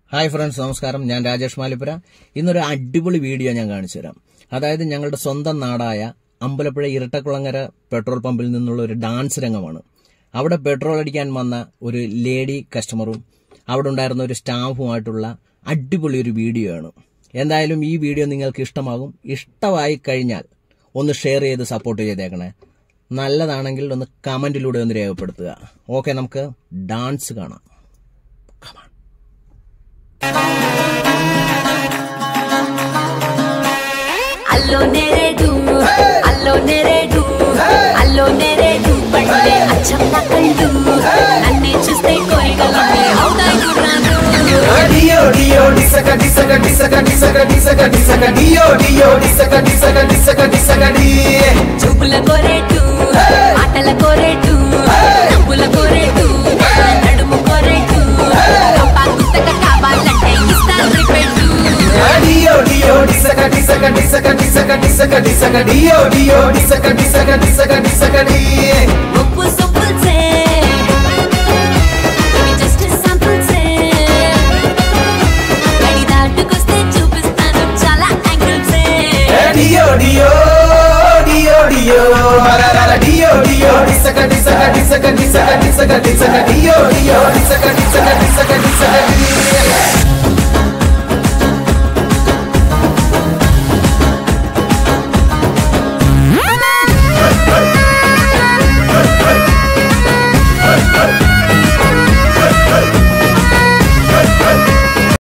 Hi friends, നമസ്കാരം. ഞാൻ രാജേഷ് മാലിപ്പുര. ഇന്നൊരു അടിപൊളി വീഡിയോ ഞാൻ കാണിച്ചു തരാം. അതായത് ഞങ്ങളുടെ സ്വന്തം നാടായ അമ്പലപ്പുഴ ഇരട്ടക്കുളങ്ങര പെട്രോൾ പമ്പിൽ നിന്നുള്ള ഒരു ഡാൻസ് രംഗമാണ്. അവിടെ പെട്രോൾ അടിക്കാൻ വന്ന ഒരു ലേഡി കസ്റ്റമറും അവിടെ ഉണ്ടായിരുന്ന ഒരു സ്റ്റാഫുമായിട്ടുള്ള അടിപൊളി ഒരു വീഡിയോ ആണ്. എന്തായാലും ഈ വീഡിയോ നിങ്ങൾക്ക് ഇഷ്ടമാകും. ഇഷ്ടമായി കഴിഞ്ഞാൽ ഒന്ന് ഷെയർ ചെയ്ത് സപ്പോർട്ട് ചെയ്തേക്കണേ. നല്ലതാണെങ്കിൽ ഒന്ന് കമന്റിലൂടെ ഒന്ന് രേഖപ്പെടുത്തുക. ഓക്കെ, നമുക്ക് ഡാൻസ് കാണാം. Allo neredu, allo neredu, allo neredu, pande achapna kallu, nanne chuste koigalame avda gurranu. Dio dio disaka disaka disaka disaka disaka disaka dio dio disaka disaka disaka disaka di. Chupula koretu, aatala koretu, nampula koretu, nadumu koretu, kappa kustaka kavalante istan repetu. Dio dio disaka disaka disaka disaka disaka disaka dio dio disaka disaka disaka disaka di. Uppu suppul se, just a sample se. Ready daatu koste chupistanu chala angle se. Dio dio dio dio marara dio dio disaka disaka disaka disaka disaka disaka dio dio disaka disaka disaka disaka di.